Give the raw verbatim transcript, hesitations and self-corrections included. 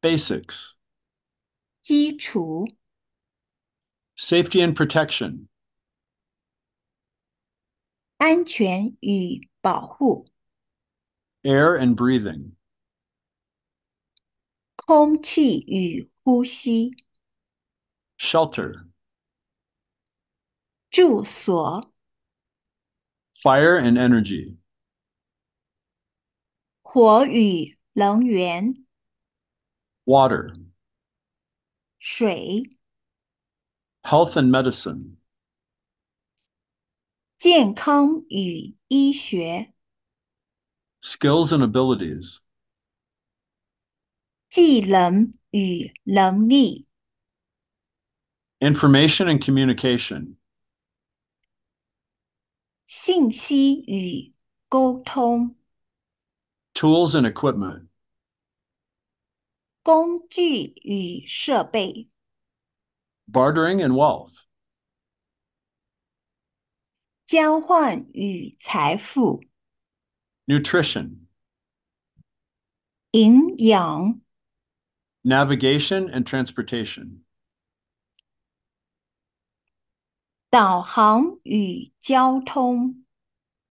Basics. 基础、 Safety and protection. 安全与保护、 Air and breathing. 空气与呼吸、 Shelter. 住所、 Fire and energy. 火与能源、 Water. 水、 Health and medicine. 健康与医学、 Skills and abilities. 技能与能力、 Information and communication. 信息与沟通、 Tools and equipment. 工具与设备、 Bartering and wealth. 交换与财富、 Nutrition. 营养、 Navigation and transportation. 导航与交通。